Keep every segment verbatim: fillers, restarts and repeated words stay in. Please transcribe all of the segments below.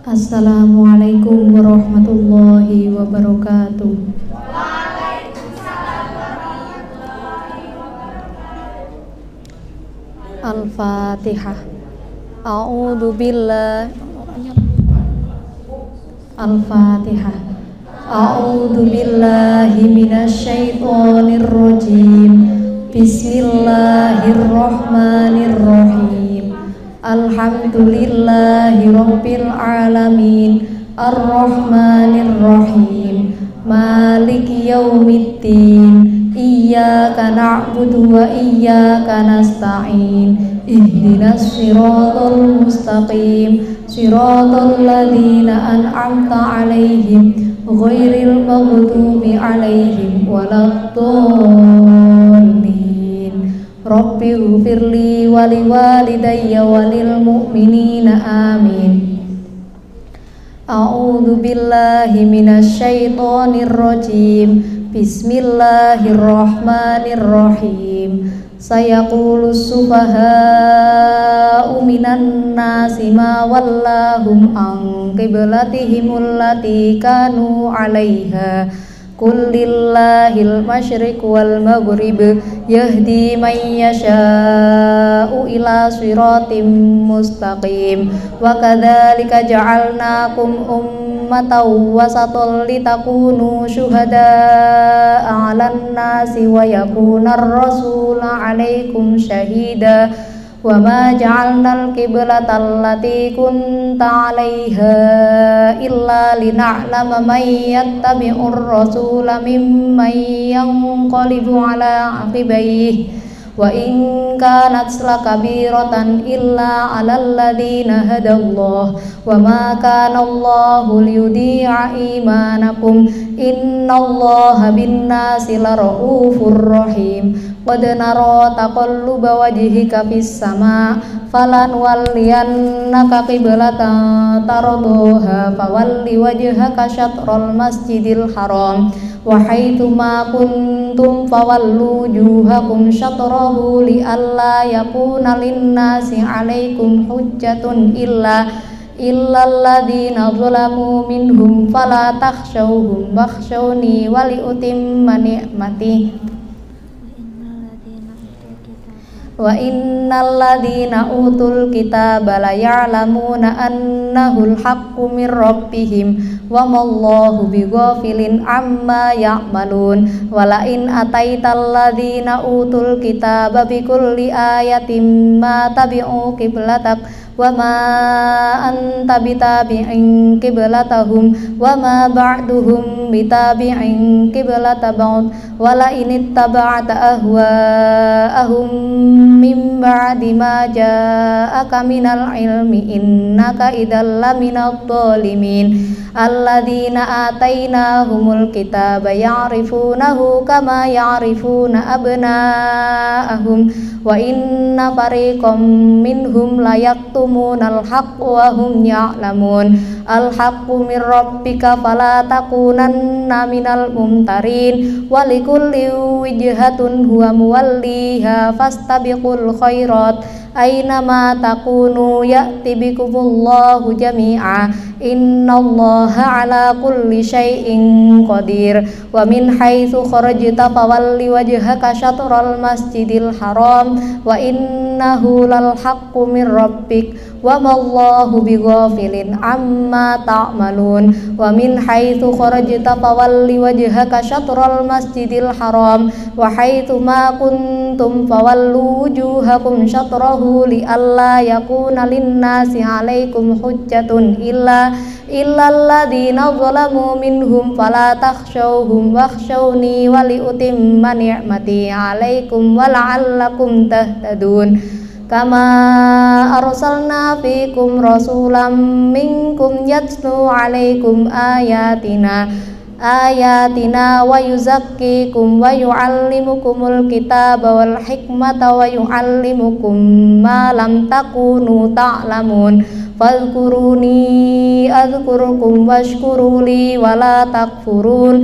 Assalamualaikum warahmatullahi wabarakatuh. Waalaikumsalam warahmatullahi wabarakatuh. Al-Fatihah. A'udzu billah. Al-Fatihah. A'udzu billahi minasyaitonir rajim. Bismillahirrahmanirrahim. Alhamdulillahi rabbil alamin. Ar-Rahmanir-Rahim. Maliki yaumiddin. Iyyaka na'budu wa iyyaka nasta'in. Ihdinas siratal mustaqim. Siratal ladzina an'amta 'alaihim ghairil maghdubi 'alaihim waladdallin. Rabbi ghfirli wa liwalidayya wa lil mu'minina amin. A'udzu billahi minasyaitonir rajim. Bismillahirrahmanirrahim. Sayaqulus sufaha'u minan nasi ma wallahum an qiblatihimul lati kanu 'alaiha. Qul lillahil masyriq wal maghrib yahdi man yasha'u ila siratim mustaqim. Wa kadzalika ja'alnakum ummatan wasatan litakunu syuhada'a 'alan nasi wa yakunar rasulu 'alaikum syahida. Wa ma ja'alnal qiblatal lati kunta 'alaiha illa lina'lama man yattabi'ur rasula mimman yanqalibu 'ala 'aqibaihi. Wa in kanat lakabiratan illa 'alal ladzina hadallah. Wa ma kana Allahu liyudhi'a imanakum. Innallaha bin-nasi laraufur rahim. Qad nara taqalluba wajhika fis sama' falanwalliyannaka qiblatan tardaha fawalli wajhaka syatral masjidil haram wa haitsu ma kuntum fawallu wujuhakum syatrahu li'alla yakuna lin-nasi 'alaikum hujjatun illa illal ladzina zalamu minhum fala takhshawhum wakhshawni wa liutimma ni'mati. Wa innal ladzina utul kitaba la ya'lamuna annahul haqqu mir rabbihim wa mallahu bighafilin amma ya'malun. Wa la in ataital ladzina utul kitaba bikulli ayatin ma tabi'u qiblatak wa ma anta bitabi'in qiblatahum wa ma ba'duhum bitabi'in qiblata ba'd. Wa la in ittaba'ta ahwa'ahum min ba'di ma ja'aka minal ilmi innaka idzal laminadh dhalimin. Alladzina atainahumul kitaba ya'rifunahu kama ya'rifuna abna'ahum wa inna fariqam minhum la yaktumunal haqqa wa hum ya'lamun. Al haqqu mir rabbika fala takunanna minal mumtarin. Wa likulli wijhatun huwa muwalliha fastabiqul khairat aynama takunu ya'ti bikumullahu jami'a. Innallaha ala kulli syai'in qadir. Wa min haitsu kharajta fawalli wajhaka syatral masjidil haram wa innahu lal haqqu mir rabbik wa mallahu bighafilin amma ta'malun. Wa min haitsu kharajta fawalli wajhaka syatral masjidil haram wa haitsu ma kuntum fawallu wujuhakum syatrahu li alla yakuna lin-nasi 'alaikum hujjatun illa illal ladzina zalamu minhum fala takhshawhum wakhshawni wa liutimma ni'mati 'alaikum wa la'allakum tahtadun. Kama arsalna fikum rasulam minkum yatlu 'alaikum ayatina ayatina wa yuzakkikum wa yu'allimukumul kitaba wal hikmata wa yu'allimukum ma lam takunu ta'lamun. Fadhkuruni adhkurukum washkuruli wala takfurun.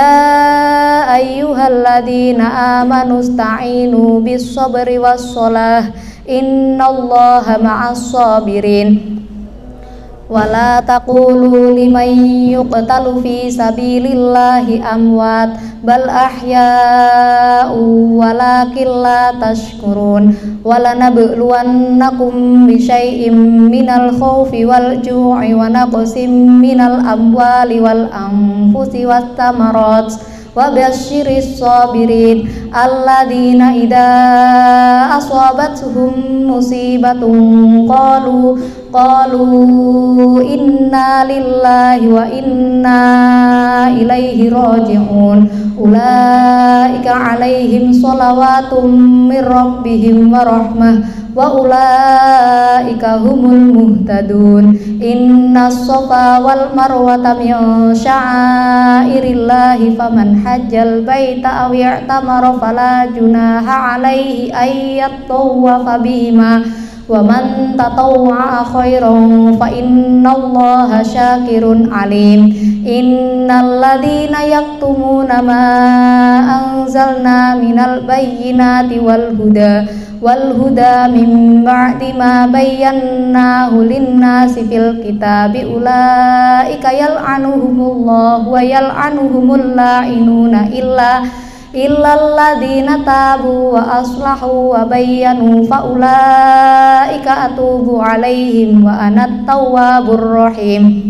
Ya ayyuhalladzina amanu ista'inu bis sabri was shalah innallaha ma'as sabirin. wala taqulu liman yuqtalu fi sabilillahi amwat bal ahya'u walakin la tashkurun walanabluwannakum bisyai'im minal khawfi wal ju'i wa naqsim minal amwali wal anfusi was samarat wa basyiris sabirin alladzina idza asabatuhum musibatun qalu qalu inna lillahi wa inna ilaihi raji'un ulaika alaihim shalawatun mir rabbihim wa rahmah wa ulaika humul muhtadun innas safa wal marwata min sya'airillahi faman hajjal baita aw i'tamara fala junaha alaihi ay yattawafa bihima wa man tatawwa'a khairan fa innallaha syakirun alim innal ladzina yaktumuna ma anzalna minal bayyinati wal huda wal huda min ba'di ma bayyanahu lin-nasi fil kitabi ulaika yal'anuhumullahu wa yal'anuhumul la'inuna illa illal ladzina tabu wa aslahu wa bayyanu fa ulaika atubu alaihim wa anat tawwabur rahim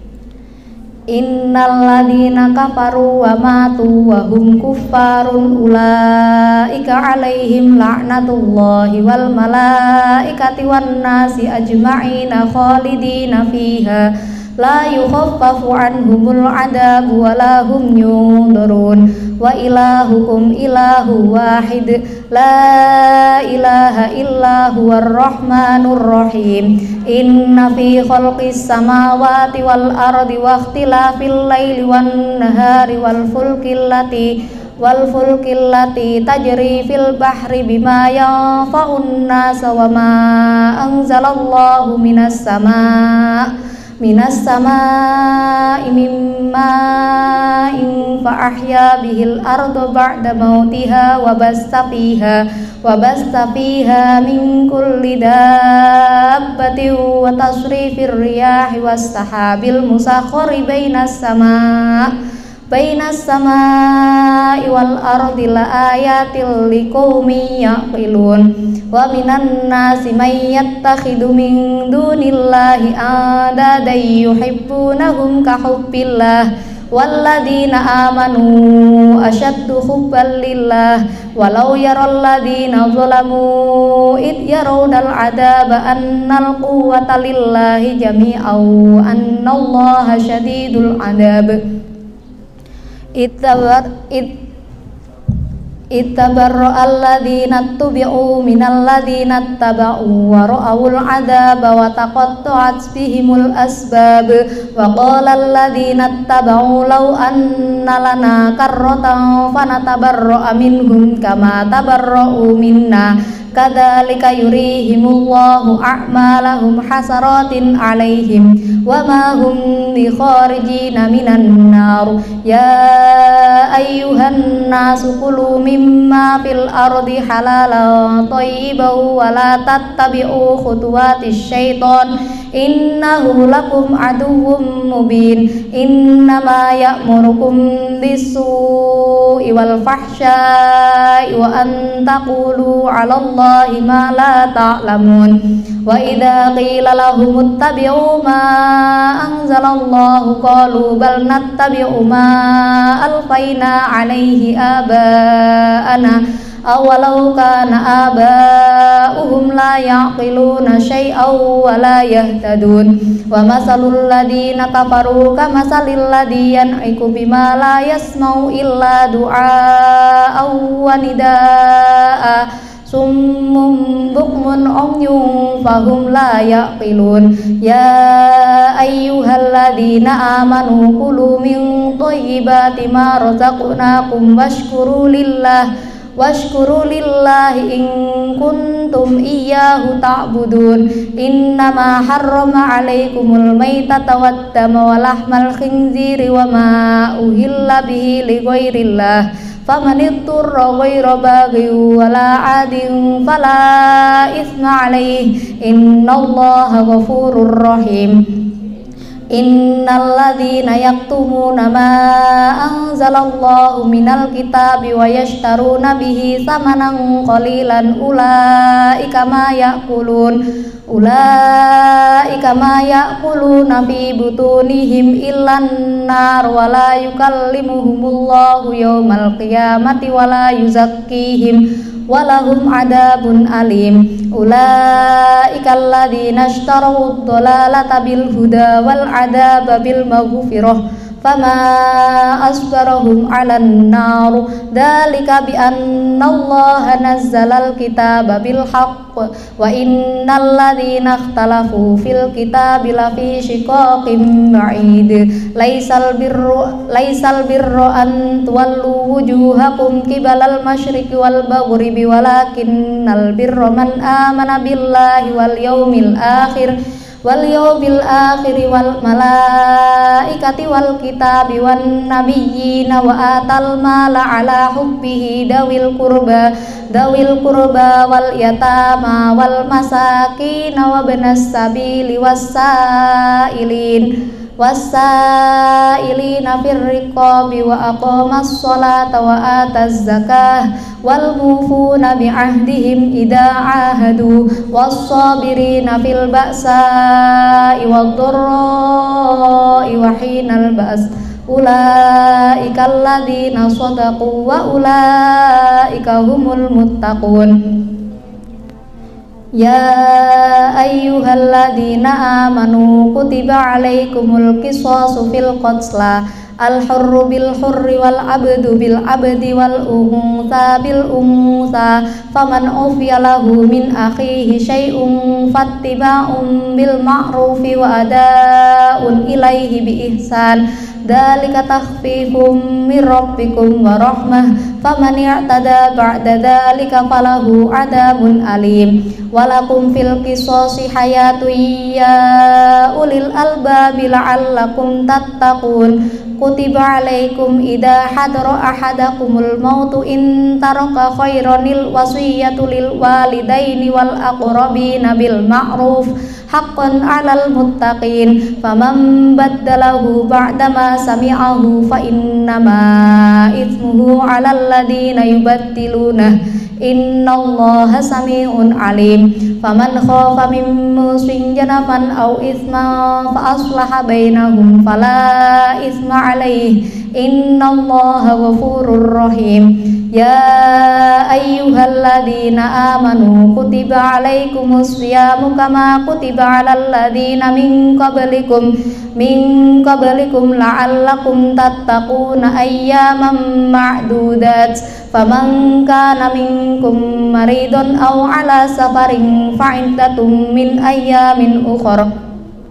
innal ladzina kafaru wa matu wa hum kuffarun ulaika alaihim la'natullahi wal malaikati wan nasi ajma'ina khalidina fiha la yukhaffafu anhumul adabu wa la hum yunzarun wa ilahukum ilahu wahid la ilaha illa huwar rahmanur rahim inna fi khalqis samawati wal ardi wa ikhtilafil laili wan nahari wal fulkil lati wal fulkil lati tajri fil bahri bima yanfa'un nasa wa ma anzalallahu minas sama' minas samaa'i min ma'in fa ahya bihil arda ba'da mautiha wa basta fiha wa basta fiha min kulli dabbatin wa tasrifir riyahi was sahabil musakhkhari bainas sama' bainas samaa'i wal ardi la ayatil liqaumin yaqilun wa minan nasi may yattakhidhu min dunillahi andadan yuhibbunahum ka hubbillah walladzina amanu ashaddu hubban lillah walau yaral ladzina zalamu id yarawdal adaba annal quwwata lillahi jami'an annallaha syadidul adab ittabar it ittabarra alladzina tubi'u minal ladzina taba'u wa ra'awul 'adzaba wa taqatta'at bihimul asbab wa qala alladzina taba'u law anna lana karratan fanatabarra'a minhum kama tabarra'u minna kadzalika yurihimullahu a'malahum hasaratin 'alaihim wa ma hum bikharijina minan nar ya ayyuhan nasu kulu mimma fil ardi halalan thayyiban wa la tattabi'u khutuwatis syaitan innahu lakum aduwwum mubin innama ya'murukum bis-su'i wal fahsya'i wa an taqulu 'alallahi ma la ta'lamun wa idza qila lahum ittabi'u ma anzalallahu qalu bal nattabi'u ma alfayna 'alaihi aba'ana awalau kana aba'uhum la ya'qiluna syai'aw wa la yahtadun wa masalul ladina kafaru kamasalil ladzi yan'iku bima la yasma'u illa du'a'aw wa nida'a summun bukmun umyun fahum la ya'qilun ya ayyuhalladzina amanu kulu min thayyibati ma razaqnakum washkuru lillah washkuru lillahi in kuntum iyyahu ta'budun innama harrama 'alaikumul maitata wad dama wa lahmal khinziri wa ma uhilla bihi li ghairillah faman ittara ghaira baghin wala 'adin fala itsma 'alaihi innallaha ghafurur rahim Innal ladzina yaktumuna ma anzalallahu minal kitabi wa yashtaruna bihi samanan qalilan ulaika ma ya'kulun ulaika ma ya'kuluna fi butunihim illan nar wa la yukallimuhumullahu yawmal qiyamati wa la yuzakkihim walahum adabun alim. Ulaika alladzina ishtaraw ad-dalalata bil huda wal adaba bil maghfirah fama asbarahum 'alan nar dzalika bi anna allaha nazzalal kitaba bil haqq wa innal ladzina ikhtalafu fil kitabi lafi shiqaqin ba'id laisal birru laisal birru an tuwallu wujuhakum qibalal masyriqi wal maghribi walakinnal birra man amana billahi wal yaumil akhir wal yawmil akhiri wal malaikati wal kitabi wan nabiyyina wa atal mala ala hubbihi dawil qurba dawil qurba wal yatama wal masakin wa ibnas sabili wassailin wassailina fir riqabi wa aqamas sholata wa ataz zakah wal mufuna bi ahdihim idza ahadu was sabirina fil ba'sa'i wad dharra'i wa hinal ba's ulaika alladzina shadaqu wa ulaika humul muttaqun. Ya ayyuhalladzina amanu kutiba alaikumul qisasu fil qatla al-hurru bil hurri wal abdu bil abdi wal untha bil untha faman ufiya lahu min akhihi syai'un fattiba'un bil ma'rufi wa adaa'un ilaihi bi ihsan dzalika takhfifum mir rabbikum wa rahmah faman i'tada ba'da dzalika falahu adabun alim walakum fil qisasi hayatun ya ulil albabi la'allakum tattaqun kutiba alaikum idza hadara ahadakumul mautu in taraka khairanil wasiyatu lil walidaini wal aqrabina bil ma'ruf haqqan 'alal muttaqin faman baddalahu ba'dama sami'ahu fa innama itsmuhu 'alal ladzina yubaddiluna innallaha sami'un alim faman khafa min musin janafan aw isma fa aslaha bainahum fala isma alaih innallaha ghafurur rahim. Ya ayyuhalladzina amanu kutiba alaikumus siyamu kama kutiba alal ladzina min qablikum min qablikum la'allakum tattaquna ayyaman ma'dudat faman kana minkum maridun aw ala safarin fa'iddatun min ayyamin ukhra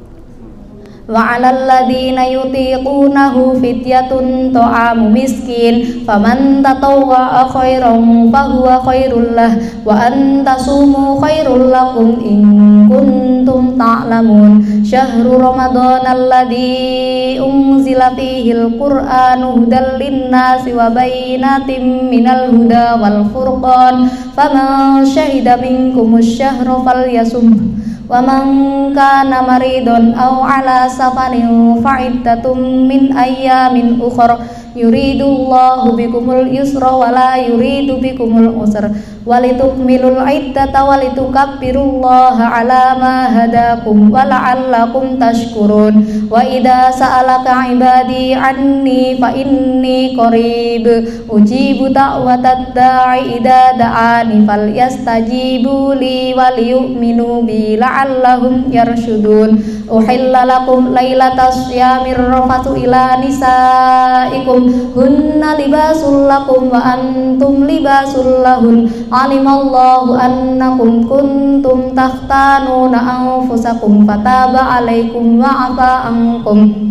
wa 'alal ladzina yutiqunahu fidyatun ta'amu miskin faman tatawwa'a khairan fahuwa khairul lah wa an tasumu khairul lakum in kuntum ta'lamun syahru ramadhanal ladzi unzila fihil qur'anu hudal linnasi wa bayyinatin minal huda wal furqan faman syahida minkumus syahra falyasum wa man kana maridun aw ala safarin fa'iddatun min ayyamin ukhra yuridullahu bikumul yusra wa la yuridu bikumul usra walitukmilul iddata walitukabbirullaha ala ma hadakum wa la'allakum tashkurun. Wa idza sa'alaka ibadi anni fa inni qarib ujibu da'watad da'i idza da'ani falyastajibu li waliyu'minu bi la'allahum yarshudun. Uhilla lakum lailatas syamir rafatu ila nisaikum hunna libasul lakum wa antum libasul lahun alimallahu annakum kuntum takhtanuna anfusakum fataba alaikum wa afa ankum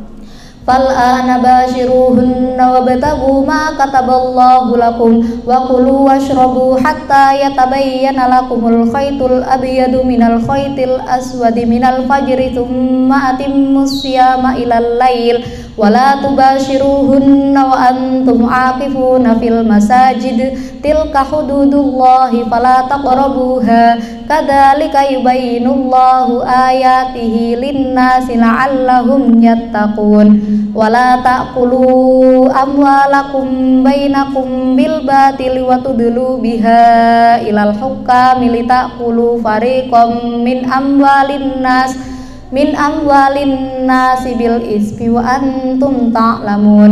fal'ana bashiruhunna wabtaghu ma kataballahu lakum wa kulu washrabu hatta yatabayyana lakumul khaytul abyadu minal khaytil aswadi minal fajri thumma atimmus siyama ilal lail wala tubashiruhunna wa antum aqifuna fil masajid tilka hududullahi fala taqrabuha kadzalika yubayyinullahu ayatihi linnasi la'allahum yattaqun wala ta'kulu amwalakum bainakum bil batili wa tudlu biha ilal hukami litakulu fariqam min amwalin nas min amwalin nasi bil ismi wa antum ta'lamun.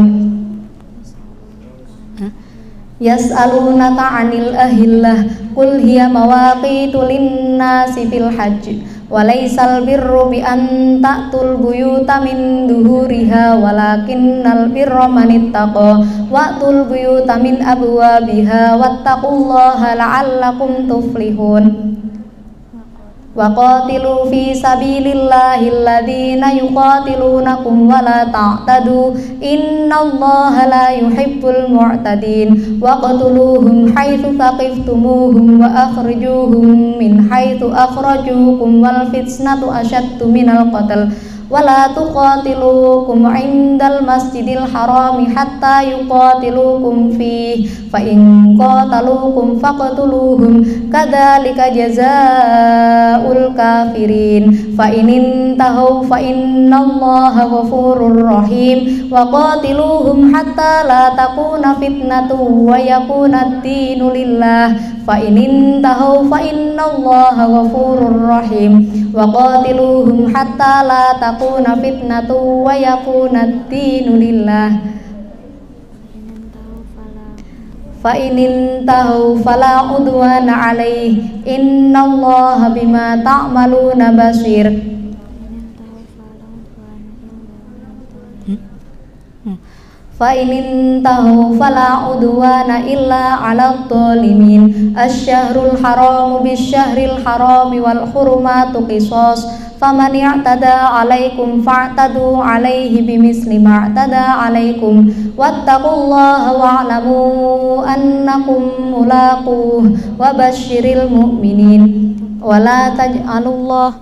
Yas'alunaka 'anil ahillah qul hiya mawaqitu lin-nasi fil hajj walaysal birru bi an ta'tul buyuta min duhuriha walakinnal birra manittaqa wa'tul buyuta min abwabiha wattaqullaha la'allakum tuflihun. Waqatilu fi sabilillahi alladhina yuqatilunakum wala ta'tadu innallaha la yuhibbul mu'tadin waqtuluhum haitsu thaqiftumuhum wa akhrijuhum min haitsu akhrajukum wal fitnatu ashaddu minal qatl wala tuqatilukum indal masjidil harami hatta yuqatilukum fihi fa in qataluukum faqtuluhum kadzalika jazaa'ul kafirin fa in intahu fa innallaha ghafurur rahim wa qatiluhum hatta la takuna fitnatu wa yakuna ad-dinu lillah fa in intahu fa innallaha ghafurur rahim wa qatiluhum hatta la takuna fitnatu wa yakuna ad-dinu lillah fa in intahu fala udwana alaihi innallaha bima ta'maluna basir. Fa in intahu fala udwana illa 'alal zalimin. Asy-syahrul haramu bisy-syahril harami wal hurumatu qisas. Faman i'tada 'alaikum fa'tadu 'alaihi bimisli ma i'tada 'alaikum wattaqullaha wa'lamu annakum mulaquh wa basyiril mu'minin. Wala taj'alullah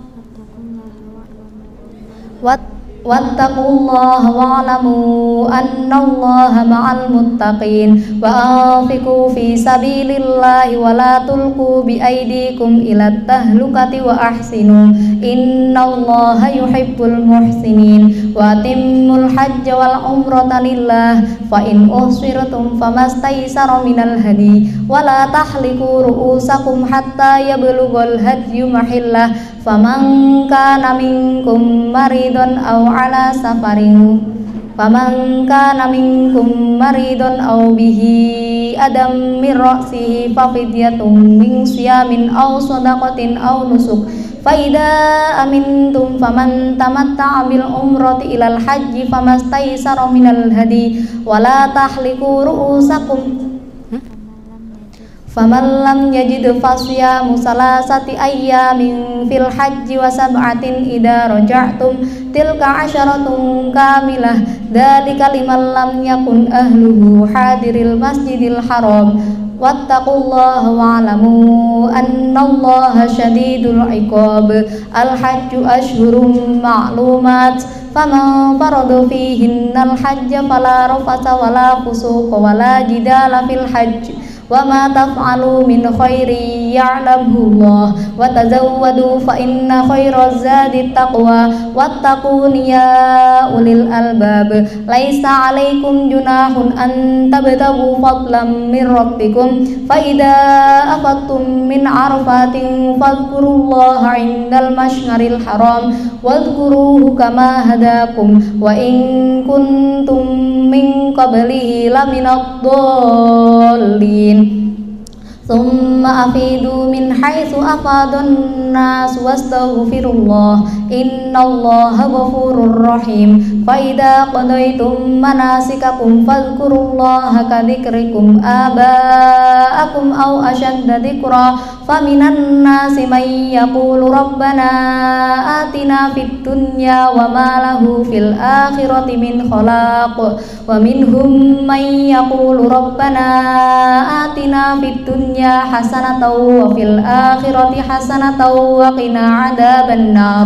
wattaqullaha wa'lamu annallaha ma'al muttaqin wa anfiqu fi sabilillahi wa la tulqu bi aydikum ila tahlukati wa ahsinu innallaha yuhibbul muhsinin wa atimmul hajja wal umrata lillah fa in usirtum famastaysara minal hadi wa la tahliku ru'usakum hatta yablughal hadyu mahillah faman kana minkum maridun aw ala safarin faman kana minkum maridun aw bihi adam min ra'sihi fa fidyatun min siyamin aw shadaqatin aw nusuk fa idza amintum faman tamatta'a bil umrati ilal hajji famastaysara minal hadi wala tahliku ru'usakum faman lam yajid fasyamu salasati ayyamin fil hajji wa sab'atin idza raja'tum tilka asyaratun kamilah dzalika liman lam yakun ahluhu hadiril masjidil haram wattaqullaha wa'lamu annallaha syadidul iqab. Al hajju ashhurum ma'lumat faman farada fihinnal hajja fala rafasa wala fusuqa wala jidala fil hajj wa ma taf'alu min khairin ya'lamhu Allah wa tazawwadu fa inna khairaz zadi taqwa wattaquni ya ulil albab. Laisa 'alaikum junahun an tabtaghu fadlan min rabbikum fa idza afattum min arafatin fadhkurullaha 'indal mash'aril haram wadhkuruhu kama hadakum wa in kuntum min qablihi laminad dhallin. Thumma afidu min haitsu afadun nas wastaghfirullah innallaha ghafurur rahim. Fa idza qadaytum manasikakum fadhkurullaha ka dzikrikum aba'akum aw ashadda dzikra faminan nasi may yaqulu rabbana atina fid dunya wa ma lahu fil akhirati min khalaq wa minhum may yaqulu rabbana atina fid dunya hasanatan wa fil akhirati hasanatan wa qina adzaban nar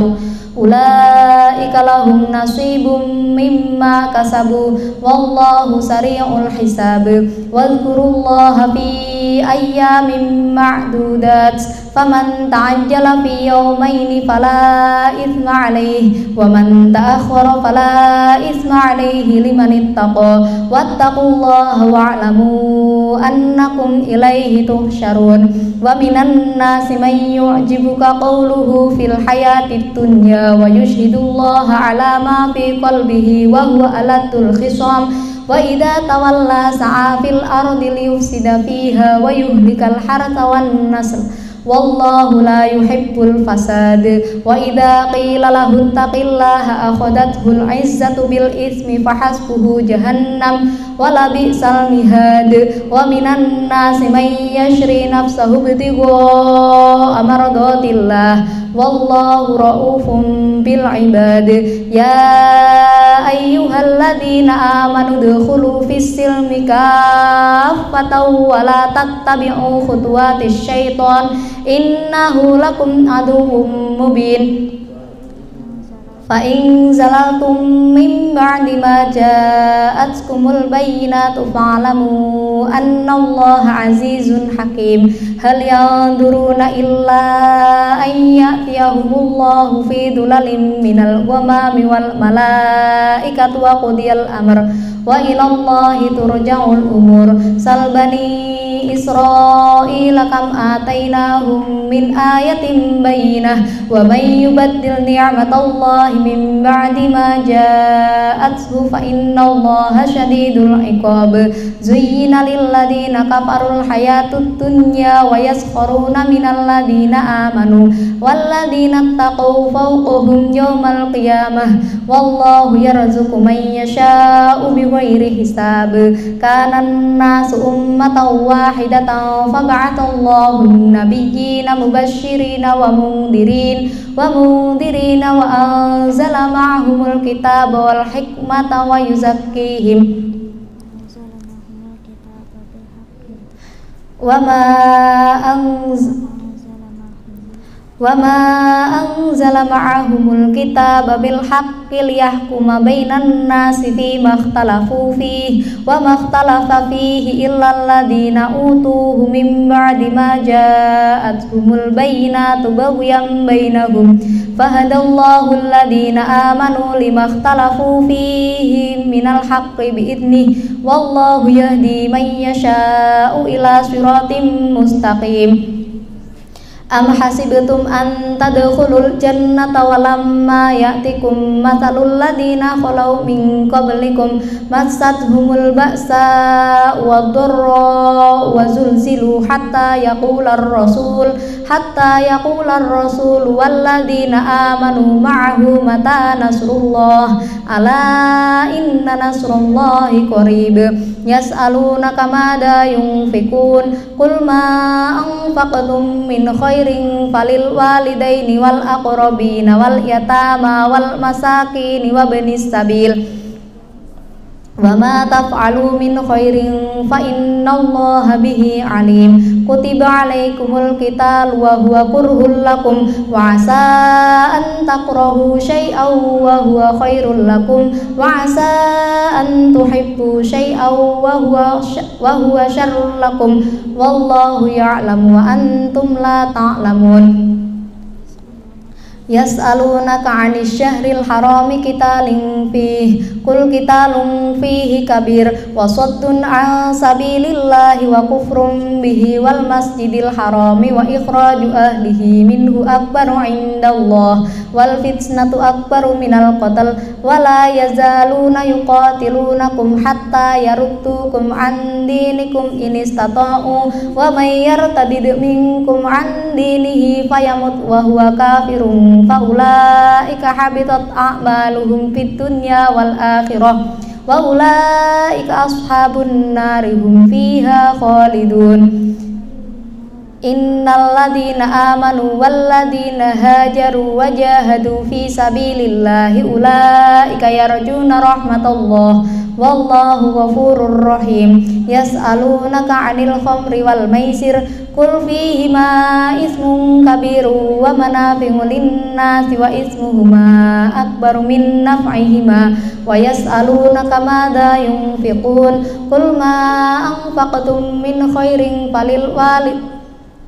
ulaika lahum nasibum mimma kasabu wallahu sari'ul hisab wadhkurullaha fi ayyamin ma'dudat faman ta'ajjala fi yawmaini fala ithma alayhi wa man ta'akhkhara fala ithma alayhi liman ittaqa wattaqullaha wa'lamu annakum ilayhi tuhsyarun wa minan nasi man yu'jibuka qawluhu fil hayatid dunya wa yushhidullaha ala ma fi qalbihi wa huwa aladul khisam wa idza tawalla sa'a fil ardi liyufsida fiha wa yuhlikal hartha wan nasl wallahu la yuhibbul fasad wa idza qila lahu taqillaha akhadathul izzatu bil ismi fahasbuhu jahannam wa la bi'sal mihad wa minan nasi may yashri nafsahu ibtigha amradatillah wallahu raufum bil ibad ya ayyuhalladzina amanu dukhulu fis silmi kaffatan wa la tattabi'u khutuwatis syaitan innahu lakum aduwwum mubin fa in zalaltum min ba'di ma ja'atkumul bayyinatu fa'lamu annallaha azizun hakim hal yanzuruna illa an ya'tiyahumullahu fi dhulalin minal ghamami wal malaikatu wa qudiyal amr wa ilallahi turja'ul umur sal bani Israila kam atainahum min ayatin bayyinah wa may yubaddil ni'matallahi min ba'di ma ja'athu fa innallaha syadidul iqab zuyyina lil ladzina kafarul hayatud dunya wa yaskharuna minal ladzina amanu wal ladzina taqaw fawqahum yawmal qiyamah wallahu yarzuqu man yasha'u bighairi hisab kanan nasu ummatan wahidatan fab'athallahu an-nabiyyina mubashshirina wa mundirin wa mundirina wa anzala ma'ahumul kitaba wal hikmata wa yuzakkihim wa ma anz wa ma anzala ma'ahumul kitaba bil haqqi liyahkuma bainan nasi fima ikhtalafu fihi wa ma ikhtalafa fihi illa alladhina utuhu min ba'di ma ja'atuhumul bayyinatu baghyan bainahum fahadallahu alladhina amanu lima ikhtalafu fihi minal haqqi bi'idnihi wallahu yahdi man yasha'u ila siratim mustaqim am hasibtum an tadkhulul jannata walamma ya'tikum mathalul ladzina khalau min qablikum massathumul ba'sa wadh-dharra wa zulzilu hatta yaqular rasul hatta yaqular rasul wal ladzina amanu ma'ahu mata nasrullah ala inna nasrullahi qarib yas'alunaka madza yunfikun qul ma anfaqtum min khairin falil walidaini wal aqrabina wal yatama wal masakin wa banis sabil wa ma taf'alu min khairin fa innallaha bihi alim kutiba alaikumul qital wa huwa kurhul lakum wa asa an takrahu syai'aw wa huwa khairul lakum wa asa an tuhibbu syai'aw wa huwa wa huwa syarrul lakum wallahu ya'lamu wa antum la ta'lamun yas'alunaka 'anil syahril harami qitalin fihi qul qitalun fihi kabir wa saddun 'an sabilillahi wa kufrun bihi wal masjidil harami wa ikhraju ahlihi minhu akbaru 'indallah wal fitnatu akbaru minal qatl wa la yazaluna yuqatilunakum hatta yaruddukum 'an dinikum in istata'u wa may yartadid minkum 'an dinihi fayamut wa huwa kafirun faulaika habitat a'maluhum fid dunya wal akhirah wa ulaika ashabun nari hum fiha khalidun Innalladzina amanu walladzina hajaru wajahadu fi sabilillahi ulaika yarjuna rahmatallah wallahu ghafurur rahim. Yas'alunaka 'anil khamri wal maisir qul fihima ismun kabiru wa manafi'u lin-nasi wa ismuhuma akbaru min naf'ihima wa yas'alunaka madza yunfiqun qul ma anfaqtum min khairin falil walid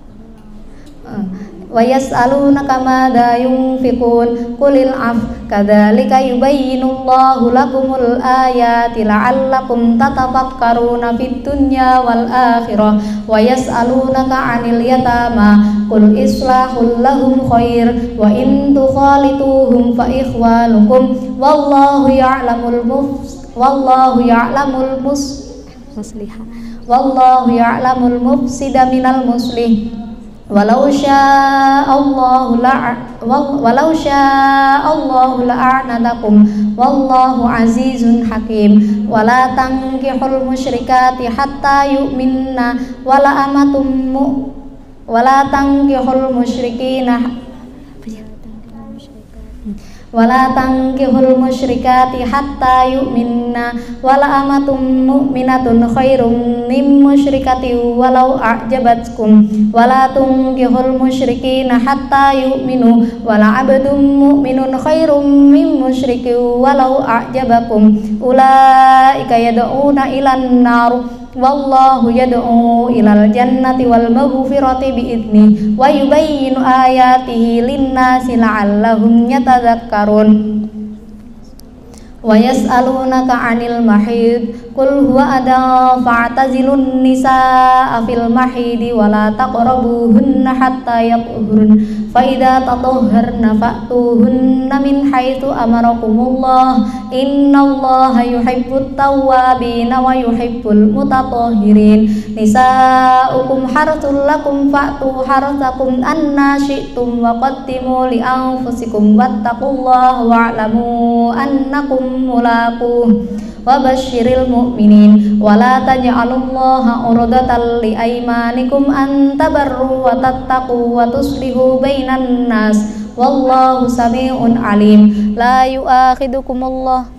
wa yas'alunaka madza yunfiqun qulil 'af kadzalika yubayyinullahu lakumul ayati la'allakum tatafakkaruna fid dunya wal akhirah wa yas'alunaka 'anil yatama qul islahul lahum khair wa in tukhalituhum fa ikhwanukum wallahu ya'lamul mufs wallahu ya'lamul mus musliha wallahu ya'lamul mufsida minal muslih. Walau sya'allahu la walau sya'allahu la'anatakum wallahu azizun hakim. Wala tankihul musyrikati hatta yu'minna wala amatum mu wala tankihul musyrikina wala tankihul musyrikati hatta yu'minna wala amatum mu'minatun khairum min musyrikati walau a'jabatkum wala tunkihul musyrikina hatta yu'minu wala abdum mu'minun khairum min musyriki walau a'jabakum ulaika yad'una ilan nar wallahu yad'u ilal jannati wal maghfirati bi'idni wa yubayyinu ayatihi lin-nasi la'allahum yatadhakkarun. Wa yas'alunaka 'anil mahid qul huwa adha fa'tazilun nisaa fil mahidi wa la taqrabuhunna hatta yatahharna fa idza tatahharna fa'tuhunna min haitsu amarakumullah innallaha yuhibbut tawwabina wa yuhibbul mutatahhirin. Nisaukum harthul lakum fa'tu harthakum anna syi'tum wa qaddimu li anfusikum wattaqullaha wa'lamu annakum mulaquh wa basyiril mu'minin wa la taj'alullaha urdatan li aymanikum an tabarru wa tattaqu wa tuslihu bainan nas wallahu sami'un alim. La yu'akhidukumullah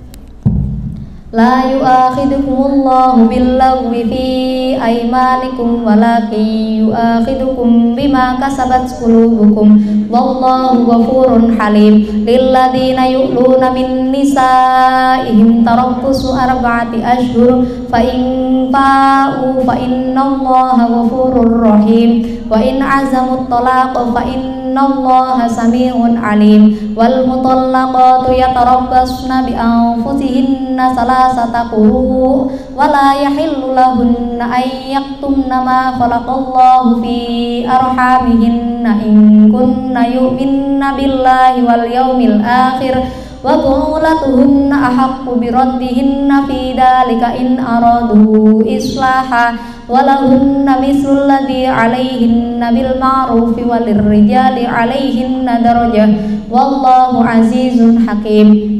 La yu'akhidukumullahu billaghwi fi aymanikum walakin yu'akhidukum bima kasabat qulubukum wallahu ghafurun halim. Lilladheena yu'luna min nisaihim tarabbusu arba'ati ashhur fa in fa'u fa innallaha ghafurur rahim wa in 'azamut talaq fa innallaha sami'un alim. Wal mutallaqatu yatarabbasna bi anfusihinna salasata quru wa la yahillu lahunna ay yaktumna ma khalaqallahu fi arhamihinna in kunna yu'minna billahi wal yawmil akhir wa bu'ulatuhunna ahaqqu biraddihinna fi dhalika in aradu islaha walahunna mislul ladzi 'alaihinna bil ma'rufi walirrijali 'alaihinna darajah wallahu azizun hakim.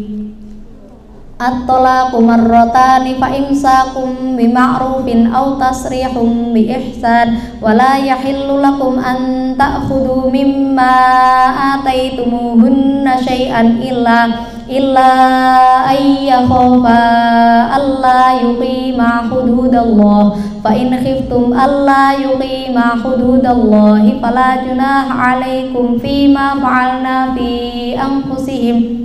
At-talaqu marratani fa imsakum bima'rufin aw tasrihum bi ihsan wa la yahillu lakum an ta'khudhu mimma ataytumuhunna syai'an illa illa ay yakhafa alla yuqima hududallah fa in khiftum alla yuqima hududallahi fala junaha 'alaikum fima fa'alna fi anfusihim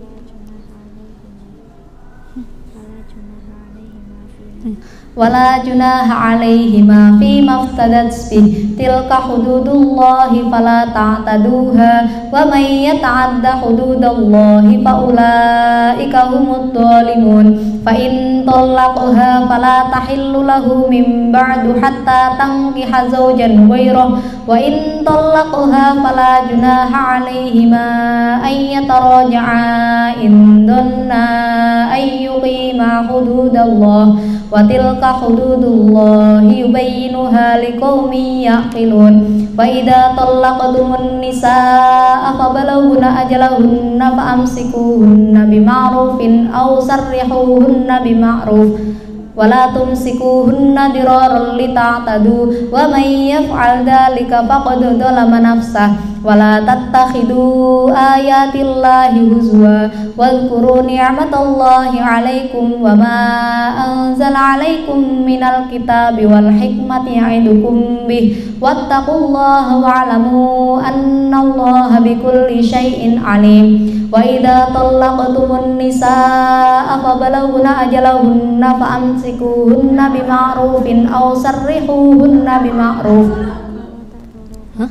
wala junaha 'alaihima fi maftadat bih tilka hududullahi fala ta'taduha wa may yata'adda hududallahi fa ulaika humud dhalimun. Fa in talaqaha fala tahillu lahu min ba'du hatta tankiha zawjan ghayrahu wa in talaqaha fala junaha 'alaihima ay yataraja'a in dhanna ay yuqima hududallah wa tilka hududullahi yubayyinuha liqaumin yaqilun. Wa idza talaqtumun nisaa fa balaghna ajalahunna fa amsikuhunna bima'rufin aw sarrihuhunna bima'ruf wala tumsikuhunna diraran lita'tadu wa may yaf'al dzalika faqad dzalama nafsah wala tattakhidu ayatillahi huzwa wadhkuru ni'matallahi 'alaikum wa ma anzala 'alaikum minal kitabi wal hikmati ya'idukum bih wattaqullaha wa'lamu annallaha bikulli syai'in 'alim wa idza talaqtumun nisaa fabalaghna ajalahunna fa'amsikuhunna bima'rufin aw sarrihuhunna bima'ruf. Hah?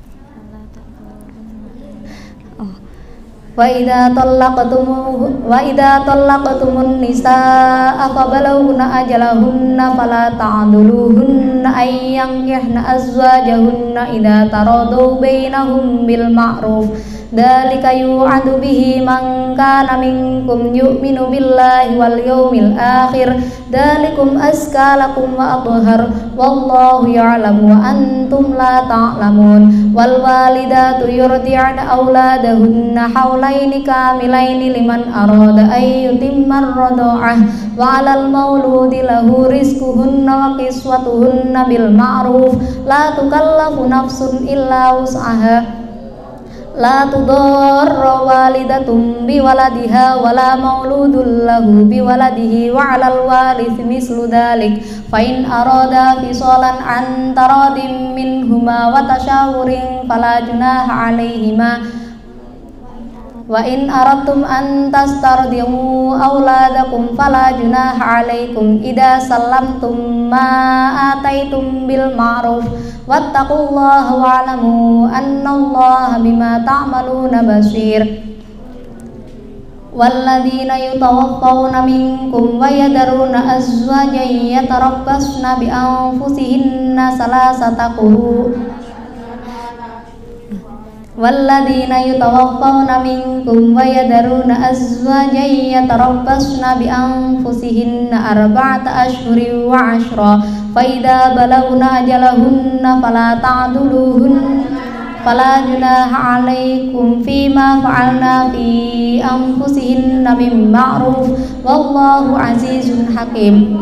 Oh. Wa idza talaqtum wa idza talaqtumun nisaa fabalaghna ajalahunna fala ta'dhuluhunna ay yankihna azwajahunna idza taradu bainahum bil ma'ruf dzalika yu'adu bihi man kana minkum yu'minu billahi wal yawmil akhir dzalikum azka lakum wa athhar wallahu ya'lamu wa antum la ta'lamun wal walidatu yurdi'na auladahunna hawlaini kamilaini liman arada ay yutimma ar-rada'ah wa 'alal mauludi lahu rizquhunna wa kiswatuhunna bil ma'ruf la tukallafu nafsun illa wus'aha la tudarra walidatum biwaladiha wala mauludun lahu biwaladihi wa 'alal warithi mislu dzalik fa in arada fisalan an taradim minhuma wa tashawurin fala junaha 'alaihima wa in aradtum an tastardiu auladakum fala junaha 'alaikum idza sallamtum ma ataitum bil ma'ruf wattaqullaha wa'lamu annallaha bima ta'maluna basir. Walladzina yutawaffawna minkum wa yadaruna azwajan yatarabbasna bi anfusihinna salasata quru Walladzina yutawaffawna minkum wa yadaruna azwajan yatarabbasna bi anfusihinna arba'ata ashhurin wa 'ashra fa idza balagna ajalahunna fala ta'duluhunna fala junaha 'alaikum fima fa'alna fi anfusihinna min ma'ruf wallahu 'azizun hakim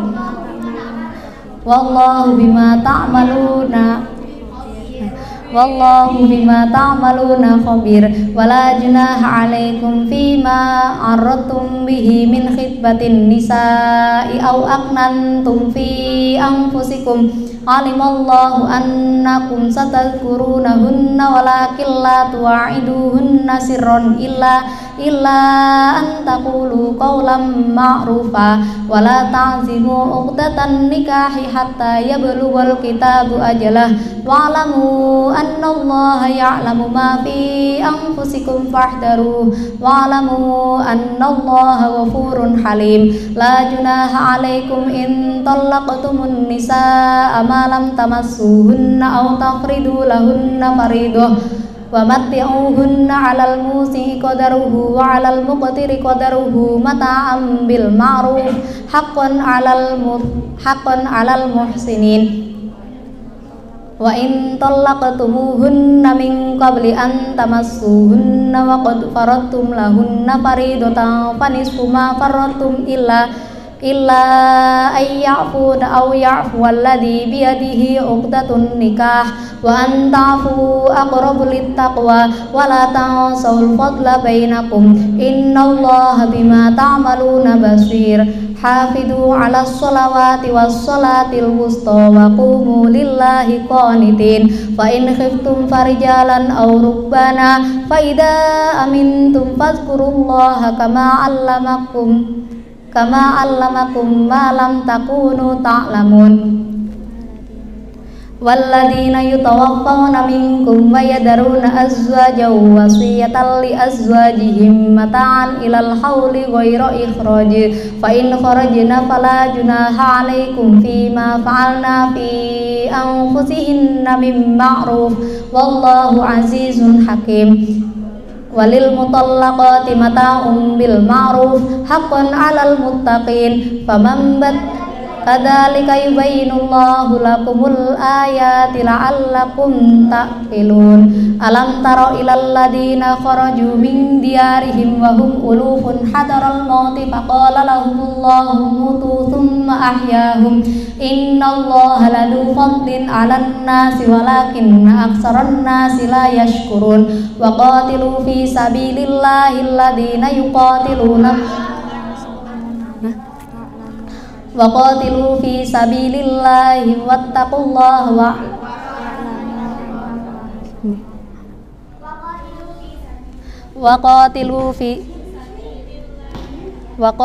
wallahu bima ta'maluna wallahu bima ta'maluna khabir wala junaha 'alaikum fima aradtum bihi min khitbatin nisa'i aw aqnantum fi anfusikum alimallahu annakum satadhkurunahunna walakin la tuwa'iduhunna sirran illa illa an taqulu qawlan ma'rufa wala ta'zimu 'uqdatan nikahi hatta yablughal kitabu ajalah wa'lamu annallaha ya'lamu ma fi anfusikum fahdharuhu wa'lamu annallaha ghafurun halim la junaha 'alaikum in talaqtumun nisaa ma lam tamassuhunna aw tafridu lahunna fariidah wa matti'uhunna 'alal musi'i qadaruhu wa 'alal muqtiri qadaruhu mata'an bil ma'ruf haqqan 'alal haqqan 'alal muhsinin wa in talaqtumuhunna min qabli an tamassuhunna wa qad faradtum lahunna fariidatan fanisfu ma faradtum illa illa ay ya'funa aw ya'fu alladhi biyadihi 'uqdatun nikah wa an ta'fu aqrabu littaqwa wa la tansawul fadla bainakum innallaha bima ta'maluna basir hafidhu 'alas sholawati was sholatil wusta wa qumu lillahi qanitin fa in khiftum farijalan aw rubbana fa idza amintum fadhkurullaha kama 'allamakum kama 'allamakum ma lam takunu ta'lamun walladzina yutawaffawna minkum wa yadaruna azwajan wasiyatan li azwajihim mata'an ilal hauli ghayra ikhraj fa in kharajna fala junaha 'alaikum fima fa'alna fi anfusihinna min ma'ruf wallahu 'azizun hakim walil mutallaqati mata'un bil ma'ruf haqqan 'alal muttaqin faman bat kadzalika yubayyinullahu lakumul ayati la'allakum ta'qilun. Alam tara ilal ladina kharaju min diyarihim wa hum ulufun hadaral mauti faqala lahumullahu mutu thumma ahyahum innallaha ladu fadlin 'alan nasi walakinna aktsaran nasi la yashkurun. Wa qatilu fi sabilillahi alladina yuqatiluna wa qatilu fi sabilillahi wattaqullaha wa wa qatilu fi wa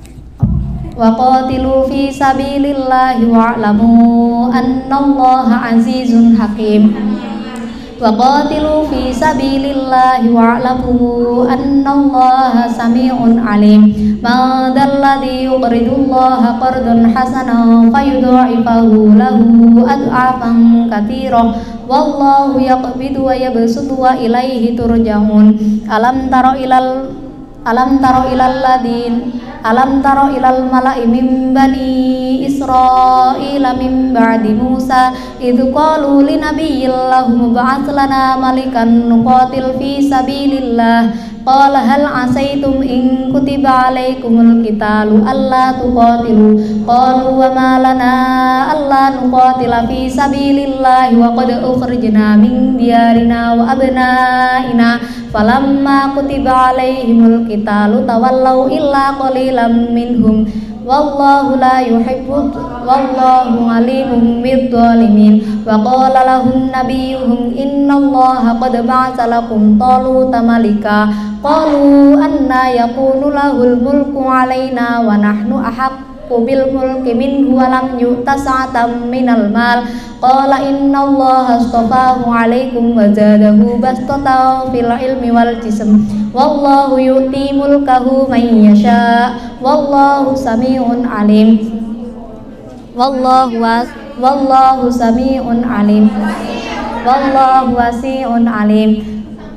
wa qatilu fi sabilillahi wa'lamu annallaha azizun hakim. Wa qatilu fi sabilillahi wa'lamu annallaha sami'un alim. Man dzalladzi yuqridullaha qardan hasanan fayudha'ifahu lahu ad'afan katsiran wallahu yaqbidu wa yabsutu wa ilaihi turja'un. Alam tara ilal alam tara ilal ladin alam tara ilal mala'i min bani Israila min ba'di Musa idh qalu linabiyyin lahum ba'ath lana malikan nuqatil fi sabilillah qala hal asaitum in kutiba alaikumul qitalu alla tuqatilu qalu wa ma lana alla nuqatila fi sabilillah wa qad ukhrijna min diyarina wa abnaina falamma kutiba alaihimul qitalu tawallaw illa qalilan minhum wallahu la yuhibbu wallahu alimun bidzalimin. Wa qala lahum nabiyyuhum innallaha qad ba'atha lakum taluta malika qalu anna yakunu lahul mulku alaina wa nahnu ahaqqu bil mulki minhu wa lam yu'ta sa'atan minal mal qala innallaha astafahu alaikum wa zadahu bastatan fil ilmi wal jism wallahu yu'ti mulkahu man yasha wallahu sami'un alim. Wallahu was wallahu sami'un alim. Wallahu wasi'un alim.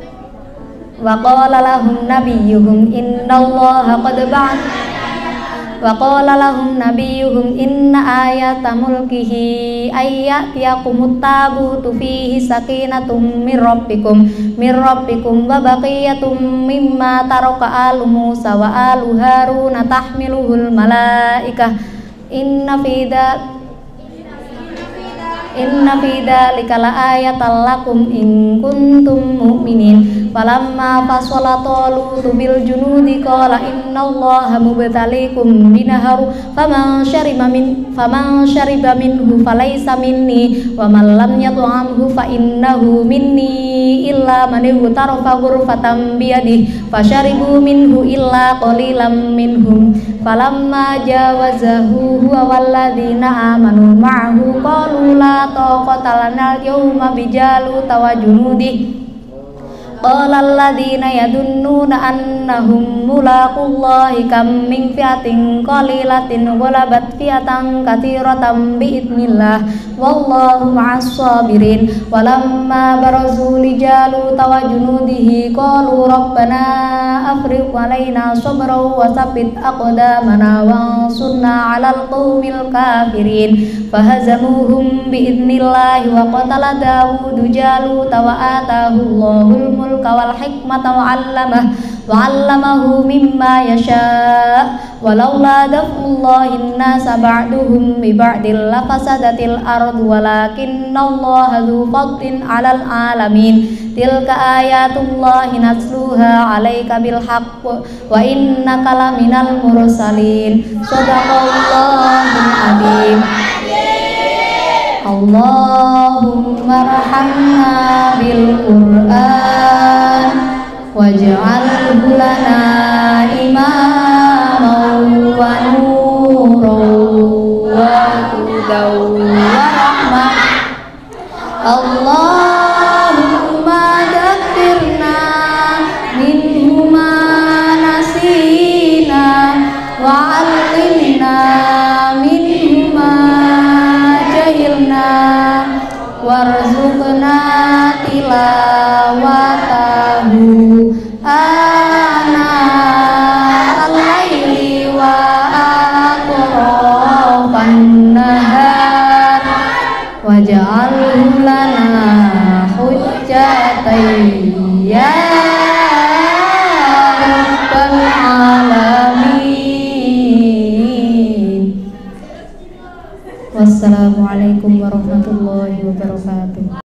Wa qala lahum nabiyyuhum innallaha qad ba'atha wa qala lahum nabiyyuhum inna ayata mulkihi ayyatiyakumut tabutu fihi sakinatum mir rabbikum mir rabbikum wa baqiyatum mimma taraka alu Musa wa alu Haruna tahmiluhul malaikah inna fi inna fi dzalika laayatan lakum in kuntum mu'minin. Falamma fasala talutu bil junudi qala innallaha mubtaliikum binahar faman syariba min faman syariba minhu falaysa minni wa man lam yat'amhu fa innahu minni illa man ightarafa ghurfatan biyadihi fasyaribu minhu illa qalilan minhum. Falamma jawazahu huwa walladzina amanu ma'ahu qalu la taqata lana al-yawma bijaluta wa junudihi qala alladhina yadunnuna annahum mulaqullahi kam min fi'atin qalilatin ghalabat fi'atan katsiratan bi'idznillah wallahu ma'as sabirin. Walamma barazu li jaluta wa junudihi qalu rabbana afriq alaina sabran wa tsabbit aqdamana wansurna 'alal qaumil kafirin fahazamuhum bi'idznillah wa qatala Dawudu jaluta wa atahu Allahul mulka wal hikmata wa 'allamah wa 'allamahu mimma yasha walaula daf'ullahi an-nasa ba'duhum bi ba'dil lafasadatil ardu walakinallaha dzu fadlin 'alal 'alamin. Tilka ayatullahi natluha 'alaika bil haqq wa innaka laminal mursalin. Shadaqallahul 'azim. Allahumma arhamna bil Qur'an waj'alhu lana imaman wa nuran wa hudan wa rahmah. Allahumma dhakkirna minhu ma nasina wa 'allimna minhu ma jahilna warzuqna tilawatahu ana al-laili wa atrafan Wassalamualaikum warahmatullahi wabarakatuh.